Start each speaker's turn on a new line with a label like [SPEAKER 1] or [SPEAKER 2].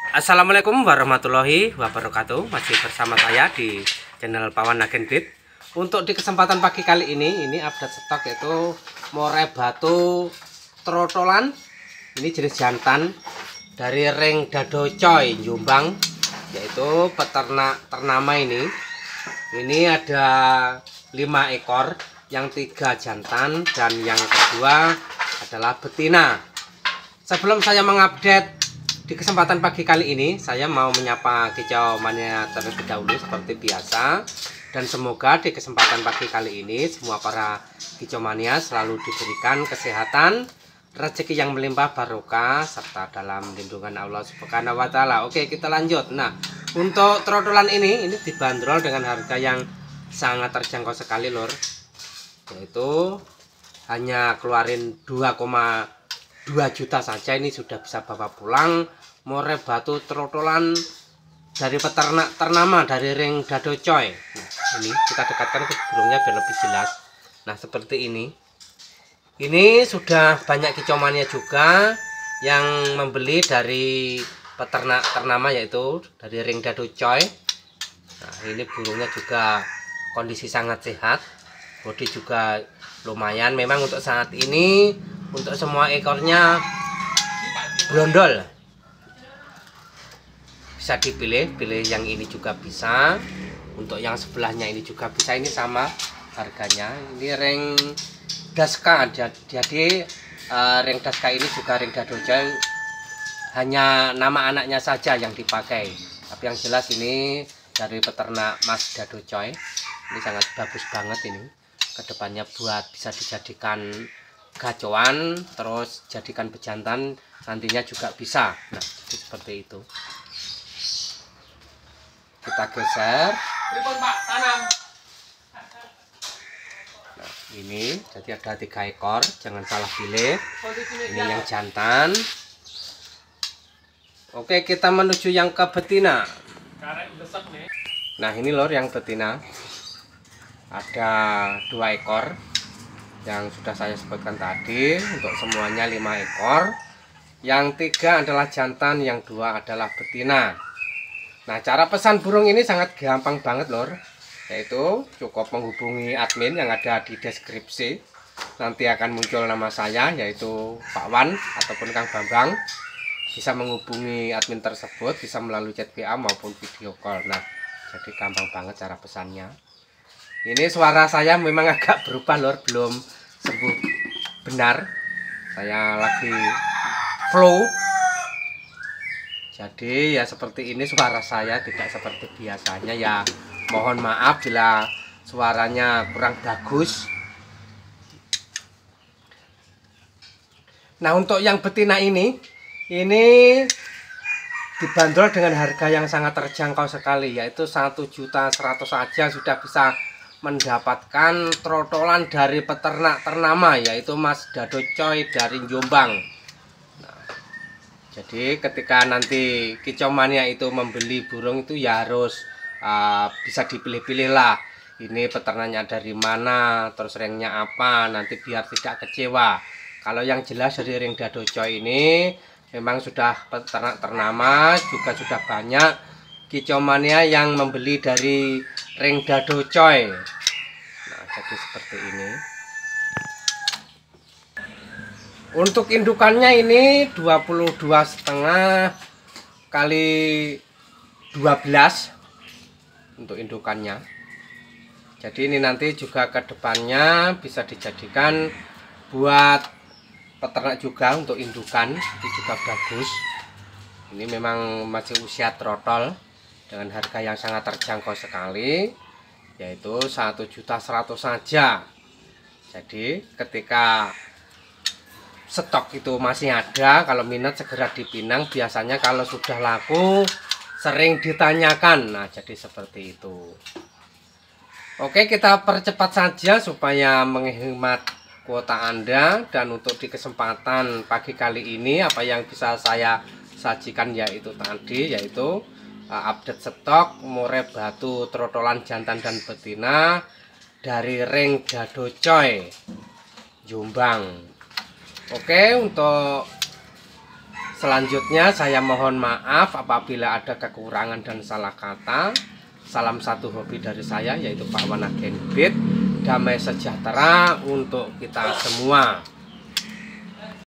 [SPEAKER 1] Assalamualaikum warahmatullahi wabarakatuh. Masih bersama saya di channel Pawan Agen Breed. Untuk di kesempatan pagi kali ini update stok yaitu murai batu trotolan. Ini jenis jantan dari ring Dado Coy Jombang, yaitu peternak ternama ini. Ini ada 5 ekor, yang 3 jantan dan yang kedua adalah betina. Sebelum saya mengupdate di kesempatan pagi kali ini, saya mau menyapa kicau mania terlebih dahulu seperti biasa. Dan semoga di kesempatan pagi kali ini semua para kicau mania selalu diberikan kesehatan, rezeki yang melimpah barokah, serta dalam lindungan Allah Subhanahu wa Ta'ala. Oke, kita lanjut. Nah, untuk trotolan ini dibanderol dengan harga yang sangat terjangkau sekali, lor. Yaitu hanya keluarin 2,2 juta saja. Ini sudah bisa bawa pulang murai batu trotolan dari peternak ternama dari ring Dado Coy. Nah, ini kita dekatkan ke burungnya biar lebih jelas. Nah, seperti ini. Ini sudah banyak kicau mania juga yang membeli dari peternak ternama, yaitu dari ring Dado Coy. Nah, ini burungnya juga kondisi sangat sehat, bodi juga lumayan. Memang untuk saat ini untuk semua ekornya brondol, bisa pilih yang ini juga bisa, untuk yang sebelahnya ini juga bisa. Ini sama harganya. Ini ring Daska, jadi ring Daska ini juga ring Dado Coy, hanya nama anaknya saja yang dipakai, tapi yang jelas ini dari peternak Mas Dado Coy. Ini sangat bagus banget, ini kedepannya buat bisa dijadikan gacoan, terus jadikan pejantan nantinya juga bisa. Nah, jadi seperti itu. Kita geser. Nah, ini jadi ada 3 ekor, jangan salah pilih. Ini yang jantan. Oke, kita menuju yang ke betina. Nah, ini lor yang betina. Ada 2 ekor yang sudah saya sebutkan tadi. Untuk semuanya 5 ekor. Yang 3 adalah jantan, yang 2 adalah betina. Nah, cara pesan burung ini sangat gampang banget, lor. Yaitu cukup menghubungi admin yang ada di deskripsi. Nanti akan muncul nama saya, yaitu Pak Wan ataupun Kang Bambang. Bisa menghubungi admin tersebut, bisa melalui chat WA maupun video call. Nah, jadi gampang banget cara pesannya. Ini suara saya memang agak berubah, lor, belum sembuh benar. Saya lagi flow. Jadi ya seperti ini suara saya, tidak seperti biasanya. Ya mohon maaf bila suaranya kurang bagus. Nah, untuk yang betina ini dibanderol dengan harga yang sangat terjangkau sekali, yaitu 1.100.000 saja sudah bisa mendapatkan trotolan dari peternak ternama, yaitu Mas Dado Coy dari Jombang. Nah, jadi ketika nanti kicau mania itu membeli burung itu ya harus bisa dipilih-pilih lah. Ini peternaknya dari mana, terus ringnya apa, nanti biar tidak kecewa. Kalau yang jelas dari ring Dado Coy ini memang sudah peternak ternama, juga sudah banyak kicau mania yang membeli dari ring Dado Coy. Nah, jadi seperti ini. Untuk indukannya ini 22,5 kali 12 untuk indukannya. Jadi ini nanti juga ke depannya bisa dijadikan buat peternak juga untuk indukan, itu juga bagus. Ini memang masih usia trotol dengan harga yang sangat terjangkau sekali, yaitu 1.100.000 saja. Jadi ketika stok itu masih ada, kalau minat segera dipinang. Biasanya kalau sudah laku sering ditanyakan. Nah, jadi seperti itu. Oke, kita percepat saja supaya menghemat kuota Anda. Dan untuk di kesempatan pagi kali ini apa yang bisa saya sajikan yaitu update stok murai batu trotolan jantan dan betina dari ring Dado Coy Jombang. Oke, untuk Selanjutnya saya mohon maaf apabila ada kekurangan dan salah kata. Salam satu hobi dari saya, yaitu Pak Wan Agen Beat. Damai sejahtera untuk kita semua.